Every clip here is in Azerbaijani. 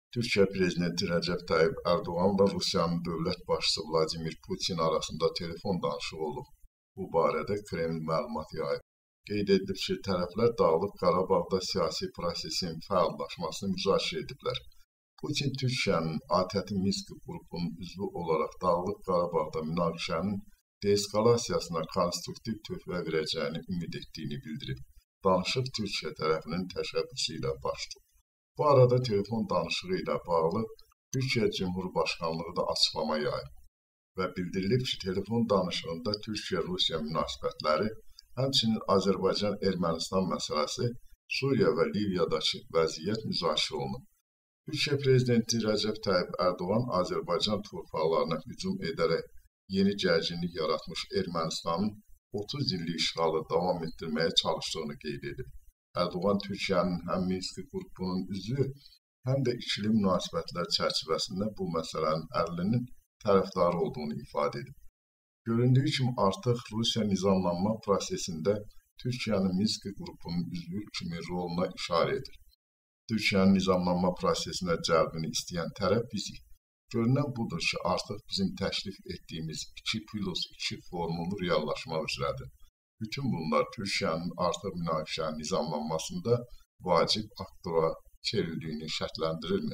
Türkiye Prezidenti Rəcəb Tayyip Erdoğanla Rusiyanın dövlət başçısı Vladimir Putin arasında telefon danışığı olub. Bu barədə Kreml məlumat yayıb. Qeyd edilib ki, tərəflər Dağlıq Qarabağda siyasi prosesin fəallaşmasını müzakirə ediblər. Putin Türkiyənin ATƏT Minsk qrupunun üzvü olaraq Dağlıq Qarabağda münaqişənin deeskalasiyasına konstruktiv töhfə verəcəyini ümid etdiyini bildirib. Danışıq Türkiyə tərəfinin təşəbbüsü ilə baş tutub. Bu arada telefon danışığı ilə bağlı Türkiyə Cumhurbaşqanlığı da açıqlama yayıb və bildirilib ki, telefon danışığında Türkiyə-Rusiya münasibətləri, həmçinin Azərbaycan-Ermənistan məsələsi, Suriya və Liviyadakı vəziyyət müzakirə olunub. Türkiyə Prezidenti Rəcəb Tayyip Erdoğan Azərbaycan torpaqlarına hücum edərək yeni gərginlik yaratmış Ermənistanın 30 illik işğalı davam etdirməyə çalışdığını qeyd edib. Erdoğan Türkiyənin həm Minsk qrupunun üzvü, həm də ikili münasibətlər çərçivəsində bu məsələnin həllinin tərəfdarı olduğunu ifadə edib. Göründüyü kimi artıq Rusiya nizamlanma prosesində Türkiyənin Minsk qrupunun üzvü kimi roluna işarə edir. Türkiyənin nizamlanma prosesinə cəlbini istəyən tərəf bizik. Görünən budur ki, artıq bizim təklif etdiyimiz 2+2 formulu reallaşmaq üzrədir. Bütün bunlar Türkiyənin artıq münaqişənin nizamlanmasında vacib aktora çevrildiyini şərtləndirirmi?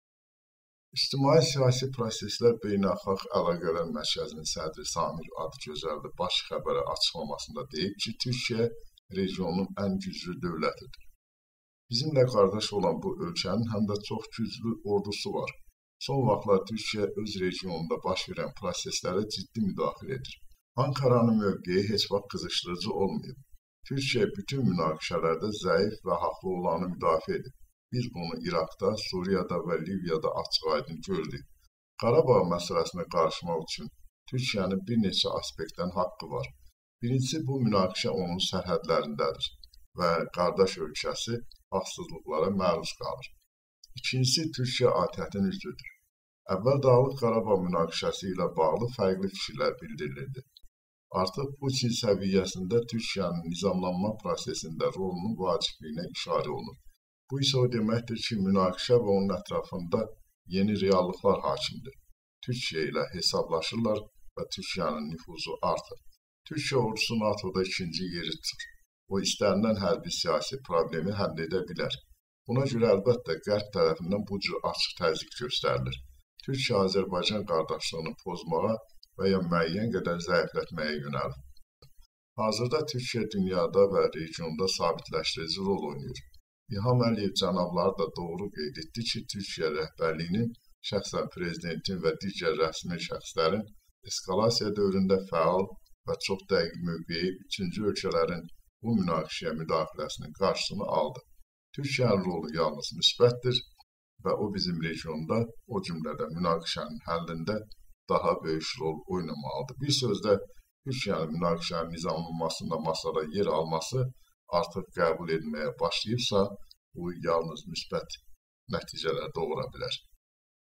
İctimai siyasi proseslər Beynəlxalq Əlaqələr Mərkəzinin sədri Samir Adıgözəl baş xəbərə açıqlamasında deyib ki, Türkiyə regionun ən güclü dövlətidir. Bizimlə qardaş olan bu ölkənin həm də çox güclü ordusu var. Son vaxtlar Türkiyə öz regionunda baş verən proseslərə ciddi müdaxilə edir. Ankaranın mövqeyi heç vaxt qızışdırıcı olmayıb. Türkiyə bütün münaqişələrdə zəif və haqlı olanı müdafiə edib. Biz bunu İraqda, Suriyada və Liviyada açıq-aydın gördük. Qarabağ məsələsinə qarışmaq üçün Türkiyənin bir neçə aspektdən haqqı var. Birincisi, bu münaqişə onun sərhədlərindədir və qardaş ölkəsi haqsızlıqlara məruz qalır. İkincisi, Türkiyə ATƏT-in üzvüdür. Əvvəl Dağlıq Qarabağ münaqişəsi ilə bağlı fərqli fikirlər bildirilirdi. Artıq Putin səviyyəsində Türkiyənin nizamlanma prosesində rolunun vacibliyinə işarə olunur. Bu isə o deməkdir ki, münaqişə və onun ətrafında yeni reallıqlar hakimdir. Türkiyə ilə hesablaşırlar və Türkiyənin nüfuzu artır. Türkiyə ordusu NATO'da ikinci yeri tutur. O istənilən hərbi siyasi problemi həll edə bilər. Buna görə əlbəttə Qərb tərəfindən bu cür açıq təzyiq göstərilir. Türkiyə Azərbaycan qardaşlığını pozmağa və ya müəyyən qədər zəiflətməyə yönəlir. Hazırda Türkiyə dünyada və regionda sabitləşdirici rol oynayır. İlham Əliyev cənabları da doğru qeyd etdi ki, Türkiyə rəhbərliyinin, şəxsən prezidentin və digər rəsmi şəxslərin eskalasiya dövründə fəal və çox dəqiq mövqeyi üçüncü ölkələrin bu münaqişəyə müdaxiləsinin qarşısını aldı. Türkiyənin rolu yalnız müsbətdir və o bizim regionda, o cümlədə münaqişənin həllində daha böyük rol oynamalıdır. Bir sözlə, Türkiyənin münaqişənin nizamlanmasında masada yer alması artıq qəbul edilməyə başlayıbsa, bu yalnız müsbət nəticələr doğura bilər.